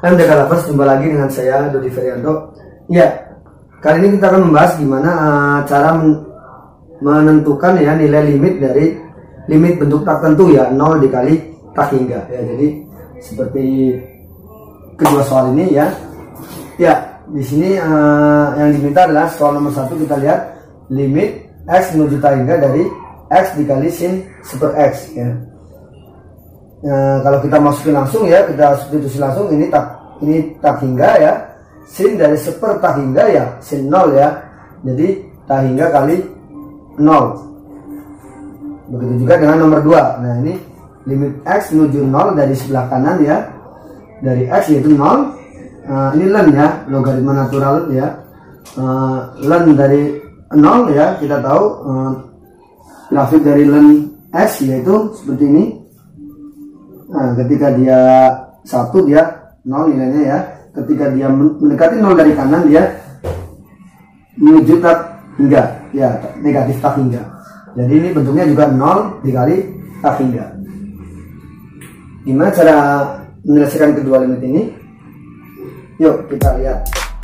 MDK jumpa lagi dengan saya Dodi Ferianto. Ya, kali ini kita akan membahas gimana cara menentukan ya nilai limit dari limit bentuk tak tentu ya 0 dikali tak hingga ya. Jadi seperti kedua soal ini ya. Ya, di sini yang diminta adalah soal nomor 1. Kita lihat limit x menuju tak hingga dari x dikali sin super x ya. Kalau kita masukin langsung ya, kita substitusi langsung, ini tak hingga ya, sin dari seper tak hingga ya, sin 0 ya, jadi tak hingga kali 0. Begitu juga dengan nomor 2. Nah, ini limit x menuju 0 dari sebelah kanan ya, dari x yaitu 0. Ini ln ya, logaritma natural ya, ln dari 0 ya, kita tahu grafik dari ln x yaitu seperti ini. Nah, ketika dia 1 dia 0 nilainya ya. Ketika dia mendekati 0 dari kanan dia menuju tak hingga ya, negatif tak hingga. Jadi ini bentuknya juga 0 dikali tak hingga. Gimana cara menyelesaikan kedua limit ini? Yuk kita lihat.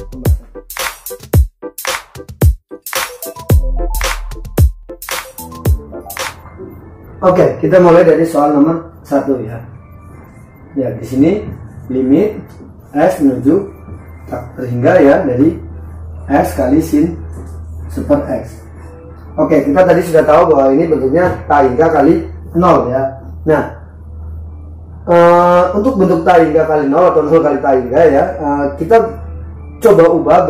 Oke, kita mulai dari soal nomor 1 ya. Ya, di sini limit x menuju tak terhingga ya dari x kali sin super x. Oke, kita tadi sudah tahu bahwa ini bentuknya tak hingga kali 0 ya. Nah, untuk bentuk tak hingga kali 0 atau 0 kali tak hingga ya, kita coba ubah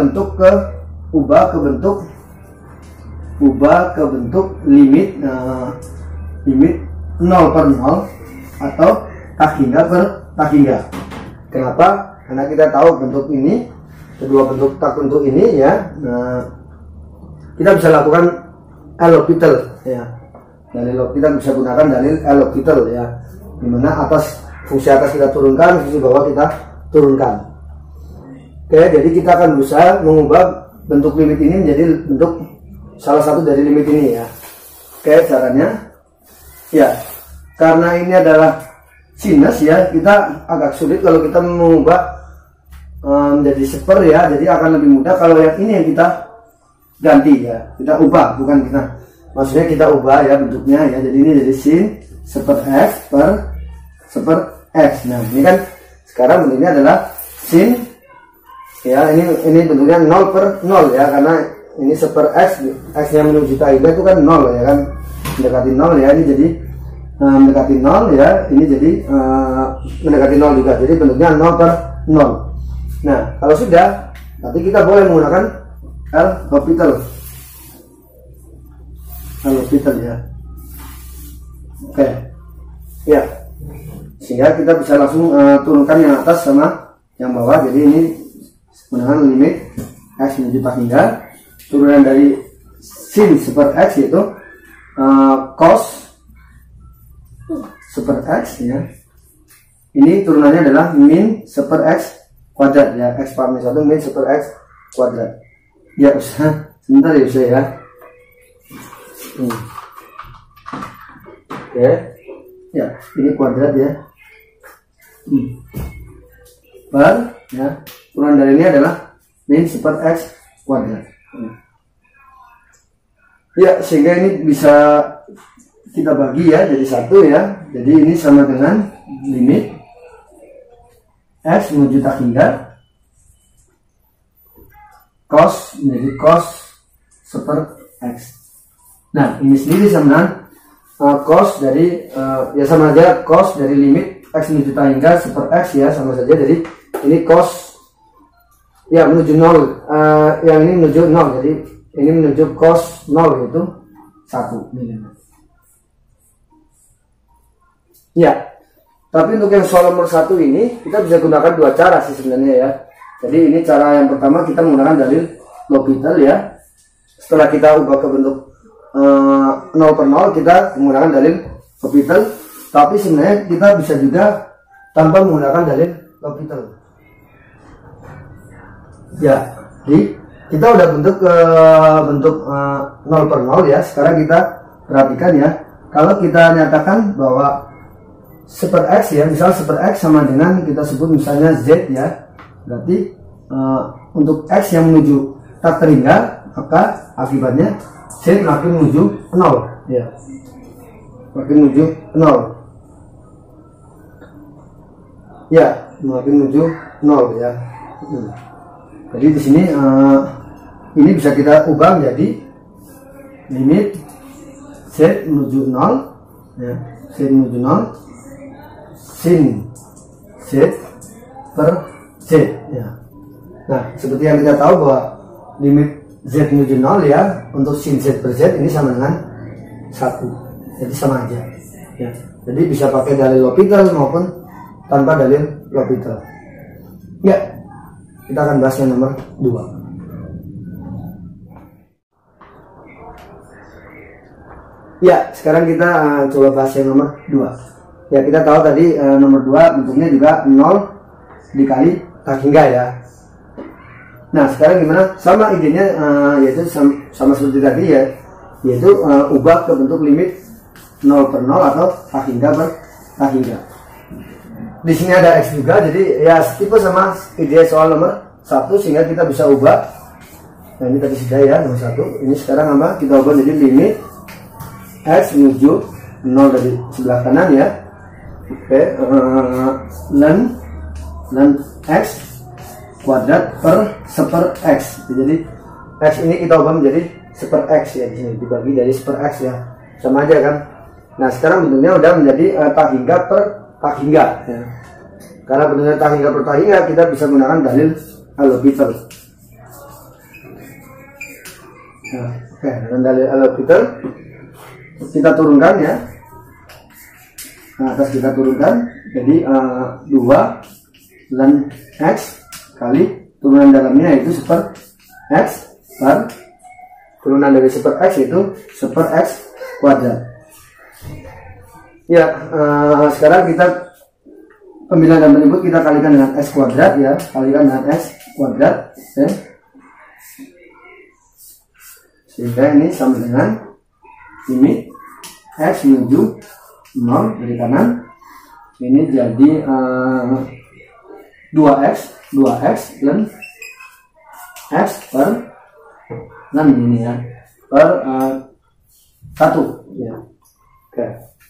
ke bentuk limit limit 0 per 0 atau tak hingga per tak hingga. Kenapa? Karena kita tahu bentuk ini, kedua bentuk tak tentu ini ya, kita bisa lakukan L'Hopital ya. Kita bisa gunakan dalil L'Hopital ya, dimana fungsi atas kita turunkan, fungsi bawah kita turunkan. Oke, jadi kita akan berusaha mengubah bentuk limit ini menjadi bentuk salah satu dari limit ini ya. Oke, caranya ya, karena ini adalah sinus ya, kita agak sulit kalau kita mengubah menjadi seper ya. Jadi akan lebih mudah kalau yang ini yang kita ganti ya, kita ubah, bukan kita, maksudnya kita ubah ya bentuknya ya. Jadi ini jadi sin seper x per seper x. Nah, ini kan sekarang bentuknya adalah sin ya, ini bentuknya 0 per 0 ya, karena ini seper x, x nya menuju tak hingga itu kan 0 ya kan, mendekati 0 ya. Ini jadi mendekati 0 ya, ini jadi mendekati 0 juga, jadi bentuknya 0 per 0. Nah, kalau sudah, nanti kita boleh menggunakan L'Hopital ya. Oke ya, sehingga kita bisa langsung turunkan yang atas sama yang bawah. Jadi ini menggunakan limit x menuju tak hingga, turunan dari sin super x yaitu cos super x ya. Ini turunannya adalah min super x kuadrat ya, x per min 1 min super x kuadrat. Ya, usah sebentar ya usah ya. Oke ya, ini kuadrat ya, per ya, turunan dari ini adalah min super x kuadrat ya, sehingga ini bisa kita bagi ya jadi 1 ya. Jadi ini sama dengan limit x menuju tak hingga cos menjadi cos super x. Nah, ini sendiri sama dengan cos dari ya, sama aja cos dari limit x menuju tak hingga super x ya, sama saja. Jadi ini cos ya menuju 0, yang ini menuju 0, jadi ini menuju cos 0 yaitu 1 mm. Ya, tapi untuk yang soal nomor 1 ini kita bisa gunakan dua cara sih sebenarnya ya. Jadi ini cara yang pertama, kita menggunakan dalil L'Hopital ya. Setelah kita ubah ke bentuk 0 per 0, kita menggunakan dalil L'Hopital. Tapi sebenarnya kita bisa juga tanpa menggunakan dalil L'Hopital. Ya, jadi kita udah bentuk 0 per 0 ya. Sekarang kita perhatikan ya, kalau kita nyatakan bahwa super X ya, misal super X sama dengan kita sebut misalnya Z ya, berarti untuk X yang menuju tak terhingga, maka akibatnya Z makin menuju 0 ya, makin menuju 0 ya, makin menuju 0 ya. Jadi di sini ini bisa kita ubah menjadi limit Z menuju 0 ya, Z menuju 0 sin Z per Z ya. Nah, seperti yang kita tahu bahwa limit Z menuju 0 ya, untuk sin Z per Z ini sama dengan 1, jadi sama aja ya. Jadi bisa pakai dalil L'Hopital maupun tanpa dalil L'Hopital ya. Kita akan bahas yang nomor 2. Ya, sekarang kita coba bahas yang nomor 2. Ya, kita tahu tadi nomor 2 bentuknya juga 0 dikali tak hingga ya. Nah, sekarang gimana? Sama idenya, yaitu sama seperti tadi ya, yaitu ubah ke bentuk limit 0 per 0 atau tak hingga per tak hingga. Di sini ada X juga, jadi ya tipe sama ide soal nomor 1, sehingga kita bisa ubah. Nah, ini tadi sudah ya nomor 1. Ini sekarang apa? Kita ubah jadi limit X menuju 0 dari sebelah kanan ya. Oke, ln X kuadrat per seper X. Jadi X ini kita ubah menjadi seper X ya, di sini dibagi dari seper X ya, sama aja kan. Nah, sekarang bentuknya udah menjadi tak hingga per tak hingga ya. Karena bentuknya tak hingga per tak hingga, kita bisa menggunakan dalil L'Hopital. Nah, oke, dengan dalil L'Hopital kita turunkan ya. Nah, atas kita turunkan, jadi 2 ln X kali turunan dalamnya yaitu seper X per turunan dari seper X itu seper X kuadrat. Ya, sekarang kita pemilihan dan berikut kita kalikan dengan X kuadrat ya, kalikan dengan X kuadrat ya. Sehingga ini sama dengan limit X menuju 0 dari kanan, ini jadi 2x ln X per 6 ini ya, per 1 ya. Oke.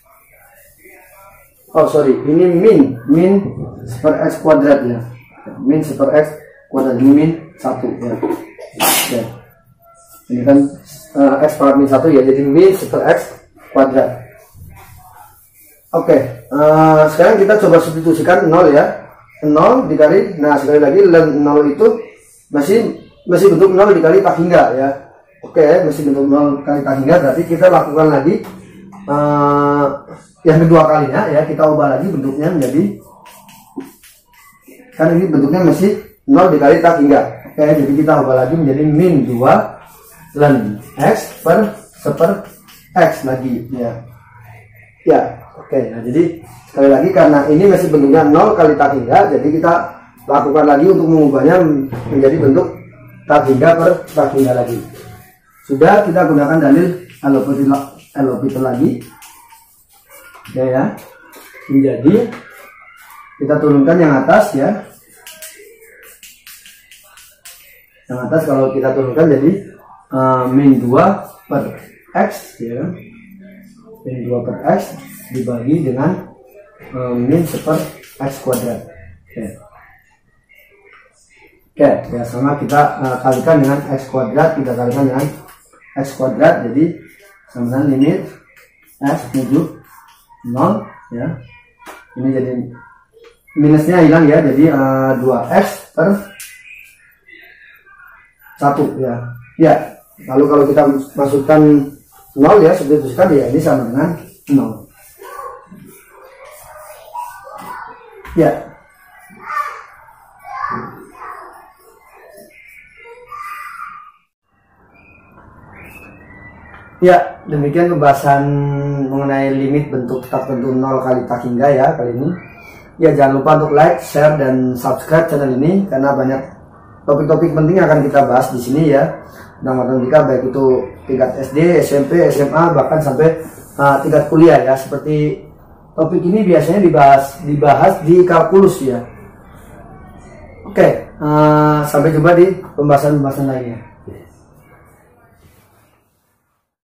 Oh sorry, ini min seper X kuadrat ya, min seper X kuadrat, ini min 1 ya. Oke. Ini kan X per min 1 ya, jadi min seper X kuadrat. Oke, sekarang kita coba substitusikan 0 ya, 0 dikali, nah sekali lagi ln 0 itu masih bentuk 0 dikali tak hingga ya. Oke, masih bentuk 0 kali tak hingga, berarti kita lakukan lagi yang kedua kalinya ya, kita ubah lagi bentuknya menjadi, kan ini bentuknya masih 0 dikali tak hingga. Oke, jadi kita ubah lagi menjadi min 2 ln X per seper X lagi ya. Ya, oke. Nah, jadi sekali lagi karena ini masih bentuknya 0 kali tak hingga, jadi kita lakukan lagi untuk mengubahnya menjadi bentuk tak hingga per tak hingga lagi. Sudah, kita gunakan dalil L'Hopital lagi. Oke ya. Menjadi kita turunkan yang atas ya. Yang atas kalau kita turunkan jadi min 2 per X ya, min 2 per X dibagi dengan min seper X kuadrat. Oke, ya sama kita kalikan dengan X kuadrat, kita kalikan dengan X kuadrat, jadi sama dengan limit X menuju 0 ya. Ini jadi minusnya hilang ya, jadi 2X per 1 ya. Ya, lalu kalau kita masukkan 0 ya, substitusikan ya, ini sama dengan 0. Ya. Ya, demikian pembahasan mengenai limit bentuk tak tentu 0 kali tak hingga ya kali ini. Ya, jangan lupa untuk like, share, dan subscribe channel ini karena banyak topik-topik penting akan kita bahas di sini ya. Tentang matematika baik itu tingkat SD, SMP, SMA, bahkan sampai tingkat kuliah ya, seperti topik ini biasanya dibahas di kalkulus ya. Oke, sampai jumpa di pembahasan lainnya.